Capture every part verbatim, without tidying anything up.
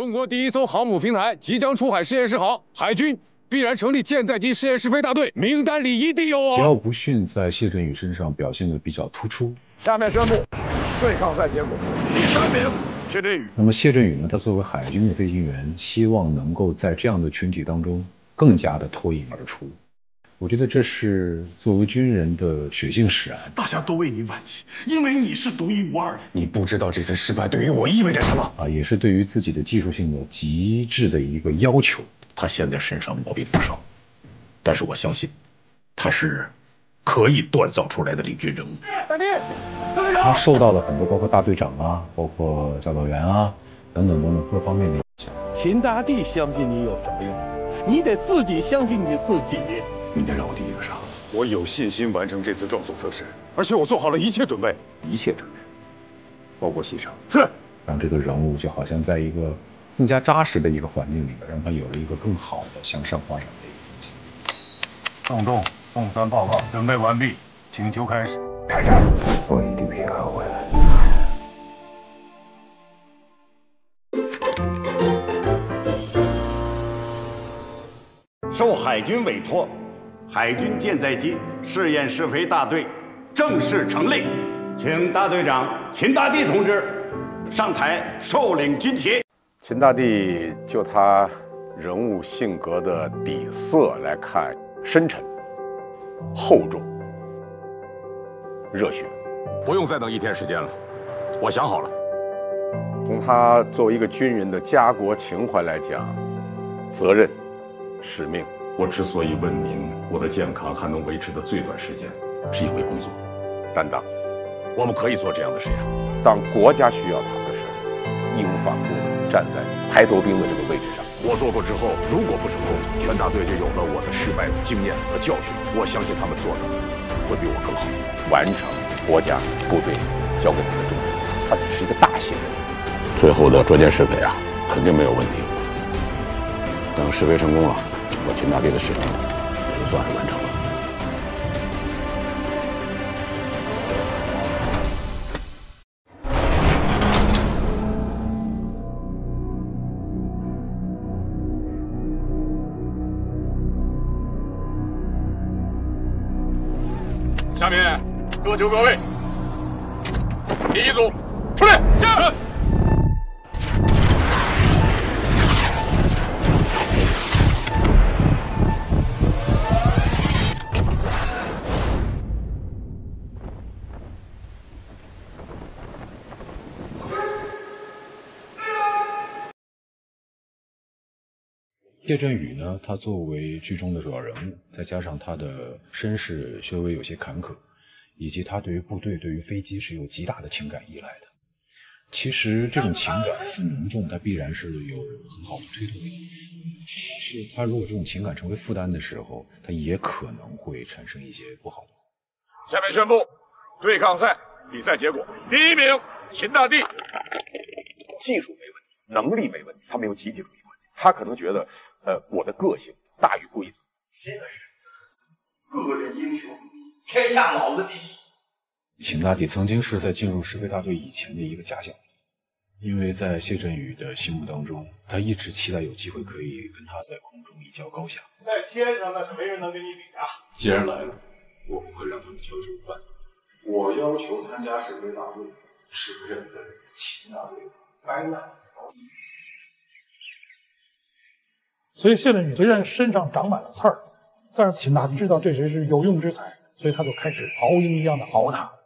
中国第一艘航母平台即将出海试验试航，海军必然成立舰载机试验试飞大队，名单里一定有我。 桀骜不驯在谢振宇身上表现的比较突出。 下面宣布对抗赛结果：第三名谢振宇。 那么谢振宇呢？他作为海军的飞行员，希望能够在这样的群体当中更加的脱颖而出。我觉得这是作为军人的血性使然。 大家都为你惋惜，因为你是独一无二的。 你不知道这次失败对于我意味着什么啊！也是对于自己的技术性的极致的一个要求。 他现在身上毛病不少，但是我相信，他是可以锻造出来的领军人物。 大弟， 他受到了很多，包括大队长啊，包括教导员啊等等等等各方面的影响。 秦大帝相信你有什么用？你得自己相信你自己。 你得让我第一个上。我有信心完成这次撞速测试，而且我做好了一切准备，一切准备，包括牺牲。是， 让这个人物就好像在一个更加扎实的一个环境里，让他有了一个更好的向上发展的一个东西。 宋仲，宋三报告准备完毕，请求开始。开始。我一定平安回来。 受海军委托，海军舰载机试验试飞大队正式成立，请大队长秦大帝同志上台受领军旗。 秦大帝就他人物性格的底色来看，深沉、厚重、热血。 不用再等一天时间了，我想好了。 从他作为一个军人的家国情怀来讲，责任、使命。 我之所以问您，我的健康还能维持的最短时间，是因为工作、 担当。 我们可以做这样的实验。 当国家需要他的时候，义无反顾地站在排头兵的这个位置上。 我做过之后，如果不成功，全大队就有了我的失败的经验和教训。我相信他们做的会比我更好， 完成国家部队交给他的重任。他只是一个大型人物， 最后的捉奸试匪啊，肯定没有问题。等试飞成功了，我秦大帝的使命也就算是完成了。下面各就各位，第一组出列，下。 谢振宇呢，他作为剧中的主要人物，再加上他的身世稍微有些坎坷，以及他对于部队、对于飞机是有极大的情感依赖的。其实这种情感是浓重，它必然是有很好的推动力。是他如果这种情感成为负担的时候，他也可能会产生一些不好的。 下面宣布对抗赛比赛结果：第一名秦大帝， 技术没问题，能力没问题，他没有集体主义。他可能觉得，呃，我的个性大于规则。 现在是个人英雄主义，天下老子第一。 秦大帝曾经是在进入试飞大队以前的一个假想敌，因为在谢振宇的心目当中，他一直期待有机会可以跟他在空中一较高下。 在天上那是没人能跟你比啊！ 既然来了，我不会让他们挑出半。 我要求参加试飞大队，是认为秦大队该难。 所以谢振宇虽然身上长满了刺儿，但是秦大帝知道这只是有用之才，所以他就开始熬鹰一样的熬他。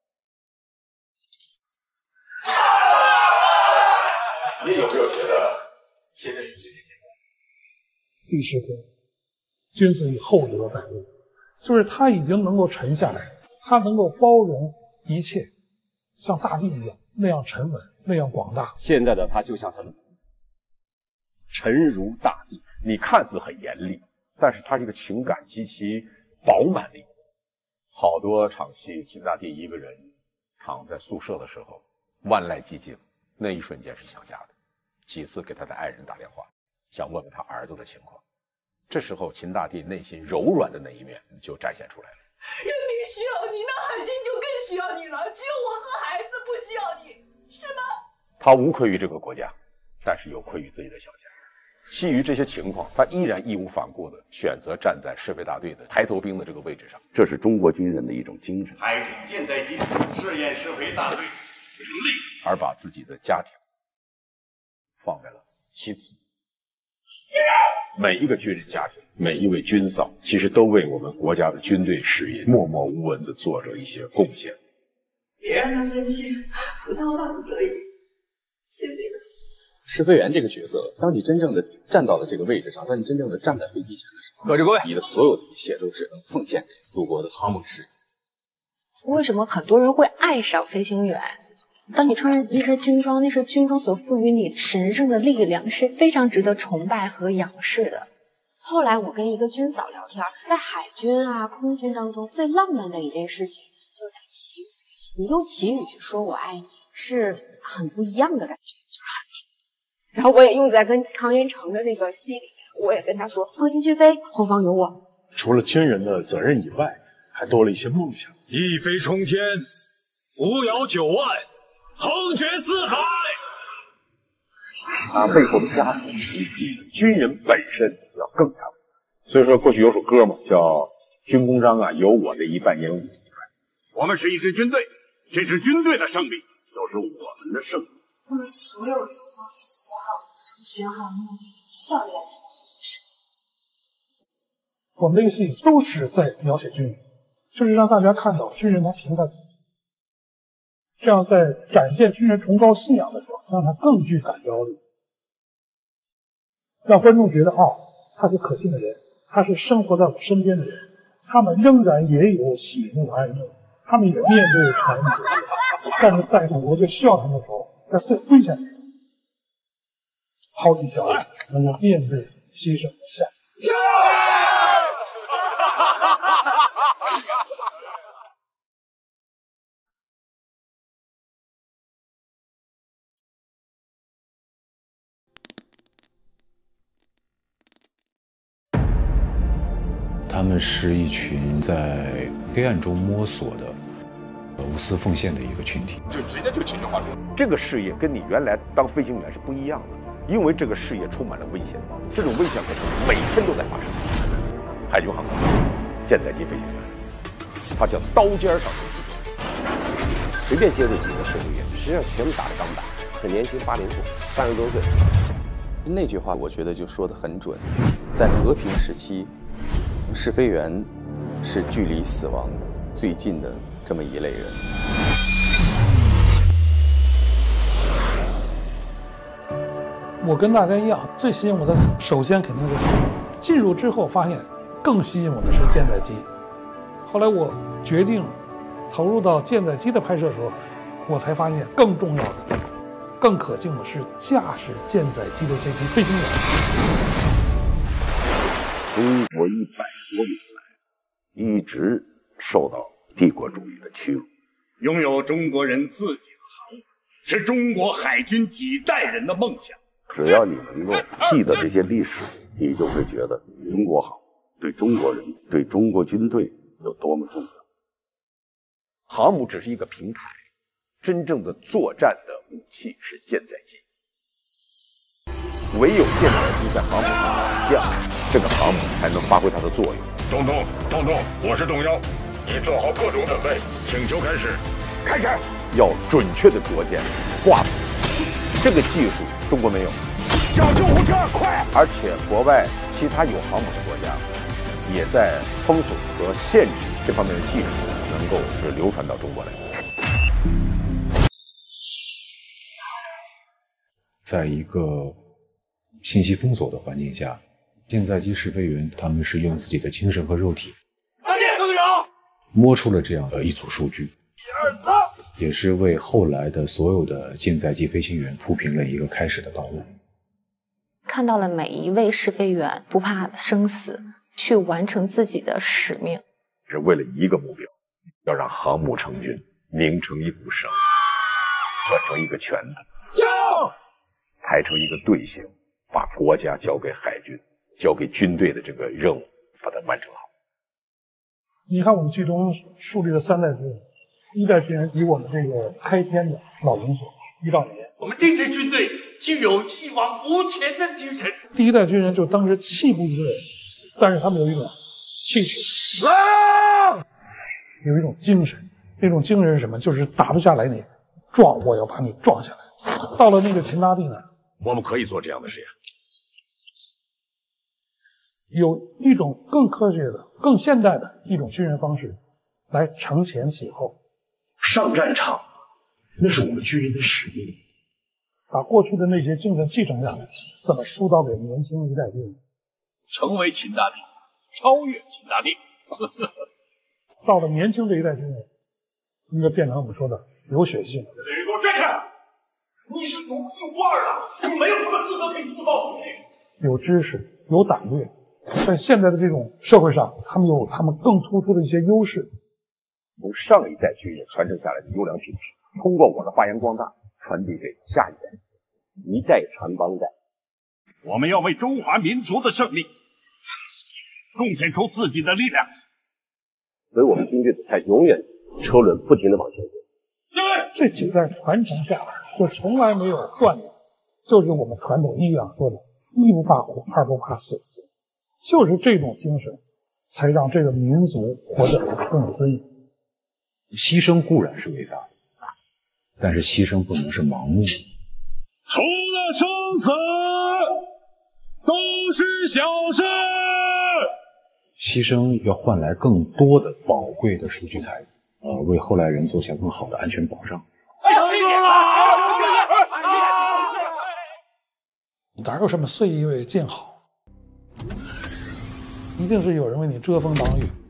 你有没有觉得谢振宇最近简单？ 第十篇，君子以厚德载物，就是他已经能够沉下来，他能够包容一切，像大地一样那样沉稳，那样广大。 现在的他就像他的名字，沉如大地。你看似很严厉，但是他这个情感极其饱满力。好多场戏，秦大帝一个人躺在宿舍的时候，万籁寂静，那一瞬间是想家的。几次给他的爱人打电话，想问问他儿子的情况。这时候，秦大帝内心柔软的那一面就展现出来了。 人民需要你，那海军就更需要你了。只有我和孩子不需要你，是吗？ 他无愧于这个国家，但但是有愧于自己的小家。基于这些情况，他依然义无反顾地选择站在侍卫大队的排头兵的这个位置上。 这是中国军人的一种精神。海军舰载机试验试飞大队成立， 而把自己的家庭放在了其次。每一个军人家庭，每一位军嫂，其实都为我们国家的军队事业默默无闻地做着一些贡献。 别让他分心，不到万不得已，尽力了。 试飞员这个角色，当你真正的站到了这个位置上，当你真正的站在飞机前的时候， 各就各位， 你的所有的一切都只能奉献给祖国的航母事业。 为什么很多人会爱上飞行员？当你穿着那身军装，那身军装所赋予你神圣的力量，是非常值得崇拜和仰视的。后来我跟一个军嫂聊天，在海军啊、空军当中，最浪漫的一件事情就是打旗语。你用旗语去说我爱你，是很不一样的感觉，就是很重。然后我也用在跟康元成的那个戏里面，我也跟他说：放心去飞，后方有我。 除了军人的责任以外，还多了一些梦想。 一飞冲天，扶摇九万，横绝四海。 他背后的家庭比军人本身要更加。所以说，过去有首歌嘛，叫《军功章》啊，有我的一半，也有你的一半。 我们是一支军队，这支军队的胜利就是我们的胜利。 我们所有人都是写好书、学好目的、校园。 我们这个戏都是在描写军人，就是让大家看到军人他平淡，这样在展现军人崇高信仰的时候，让他更具感召力，让观众觉得哦，他是可信的人，他是生活在我身边的人，他们仍然也有喜怒哀乐，他们也面对传统，但是在祖国最需要他们的时候，在最危险的时候，抛弃小人，能够面对牺牲下死。 他们是一群在黑暗中摸索的、无私奉献的一个群体。 就直接就情绪化说， 这个事业跟你原来当飞行员是不一样的，因为这个事业充满了危险，这种危险可是每天都在发生。海军航空舰载机飞行员，他叫刀尖上的机种， 随便接触几个飞行员，实际上全部打着钢打，很年轻，八零后，三十多岁。 那句话我觉得就说得很准，在和平时期，试飞员是距离死亡最近的这么一类人。 我跟大家一样，最吸引我的首先肯定是航母，进入之后发现更吸引我的是舰载机。后来我决定投入到舰载机的拍摄的时候，我才发现更重要的、更可敬的是驾驶舰载机的这批飞行员。 中国一百多年来一直受到帝国主义的屈辱，拥有中国人自己的航母，是中国海军几代人的梦想。只要你能够记得这些历史，你就会觉得中国好，对中国人、对中国军队有多么重要。 航母只是一个平台，真正的作战的武器是舰载机。唯有舰载机在航母上起降，这个航母才能发挥它的作用。 东东，东东，我是东幺，你做好各种准备，请求开始。 开始，要准确的着舰，挂死，这个技术中国没有。 叫救护车，快！ 而且国外其他有航母的国家，也在封锁和限制这方面的技术能够是流传到中国来。 在一个信息封锁的环境下，舰载机试飞员他们是用自己的精神和肉体，摸出了这样的一组数据，也是为后来的所有的舰载机飞行员铺平了一个开始的道路。 看到了每一位试飞员不怕生死，去完成自己的使命， 是为了一个目标，要让航母成军，拧成一股绳，攥成一个拳头，排成一个队形，把国家交给海军，交给军队的这个任务，把它完成好。 你看我们剧中树立了三代军人，一代军人以我们这个开天的老营所一到年我们这支军队具有一往无前的精神。 第一代军人就当时气不敌人，但是他们有一种气势，啊、有一种精神。那种精神是什么？就是打不下来你撞，我要把你撞下来。到了那个秦大地呢， 我们可以做这样的实验。 有一种更科学的、更现代的一种军人方式，来承前启后。 上战场，那是我们军人的使命。 把过去的那些精神继承下来，怎么疏导给年轻一代军人？ 成为秦大帝，超越秦大帝。 到了年轻这一代军人，应该变成我们说的有血性。 这人给我站开！你是独一无二的，你没有什么资格可以自暴自弃。 有知识，有胆略，在现在的这种社会上，他们有他们更突出的一些优势。 从上一代军人传承下来的优良品质，通过我的发扬光大，传递给下一代，一代传帮带。 我们要为中华民族的胜利贡献出自己的力量， 所以我们军队才永远车轮不停地往前走。 这几代传承下来，就从来没有断掉，就是我们传统意义上说的“一不怕苦，二不怕死”，就是这种精神，才让这个民族活得更有尊严。 牺牲固然是伟大的，但是牺牲不能是盲目。 除了生死，都是小事。 牺牲要换来更多的宝贵的数据财富，呃，为后来人做下更好的安全保障。 哪有什么岁月静好？一定是有人为你遮风挡雨。